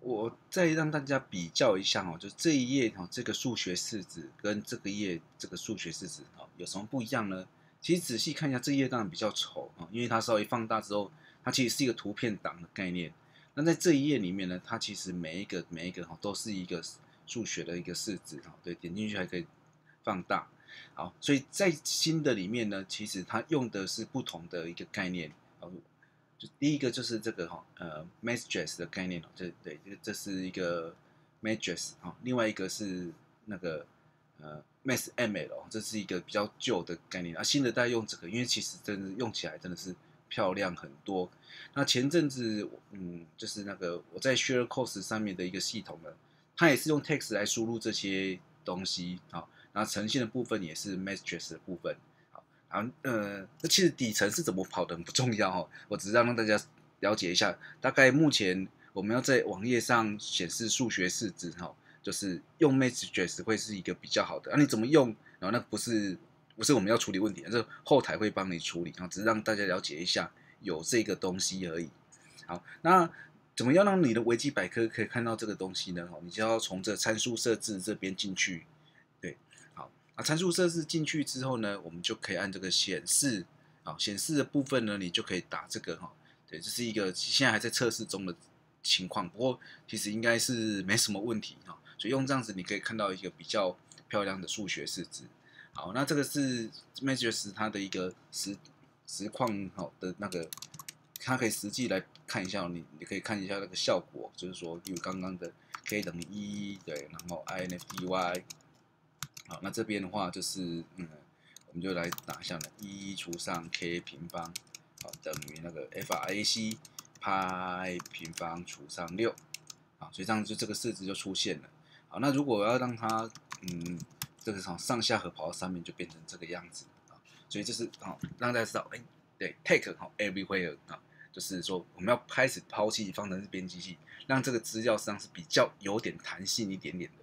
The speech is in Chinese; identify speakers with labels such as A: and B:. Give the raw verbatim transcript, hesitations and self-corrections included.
A: 我再让大家比较一下哦，就这一页哈，这个数学式子跟这个页这个数学式子哈，有什么不一样呢？其实仔细看一下，这一页当然比较丑啊，因为它稍微放大之后，它其实是一个图片档的概念。那在这一页里面呢，它其实每一个每一个哈都是一个数学的一个式子哈，对，点进去还可以放大。好，所以在新的里面呢，其实它用的是不同的一个概念。就第一个就是这个哈，呃，Matrix 的概念哦，这对，这这是一个 Matrix 哈，另外一个是那个呃 MathML，这是一个比较旧的概念啊，新的代用这个，因为其实真的用起来真的是漂亮很多。那前阵子，嗯，就是那个我在 ShareCourse 上面的一个系统呢，它也是用 text 来输入这些东西啊，然后呈现的部分也是 Matrix 的部分。啊，呃，那其实底层是怎么跑的很不重要哦，我只是让大家了解一下，大概目前我们要在网页上显示数学式子哈，就是用 Matrix 会是一个比较好的。啊，你怎么用？然后那不是不是我们要处理问题，这后台会帮你处理，然后只是让大家了解一下有这个东西而已。好，那怎么样让你的维基百科可以看到这个东西呢？你就要从这参数设置这边进去，对，好。啊，参数设置进去之后呢，我们就可以按这个显示，啊，显示的部分呢，你就可以打这个哈，对，这是一个现在还在测试中的情况，不过其实应该是没什么问题哈，所以用这样子你可以看到一个比较漂亮的数学式子。好，那这个是 Matrix 它的一个实实况好的那个，它可以实际来看一下，你你可以看一下那个效果，就是说，例如刚刚的 k 等于一，对，然后 infdy。好，那这边的话就是，嗯，我们就来打一下呢，一除上 k 平方，好，等于那个 frac 派平方除上六，好，所以这样就这个式子就出现了。好，那如果我要让它，嗯，这个从上下和跑到上面，就变成这个样子啊。所以就是好，让大家知道，哎，对 ，take 好 everywhere 啊，就是说我们要开始抛弃方程式编辑器，让这个资料实际上是比较有点弹性一点点的。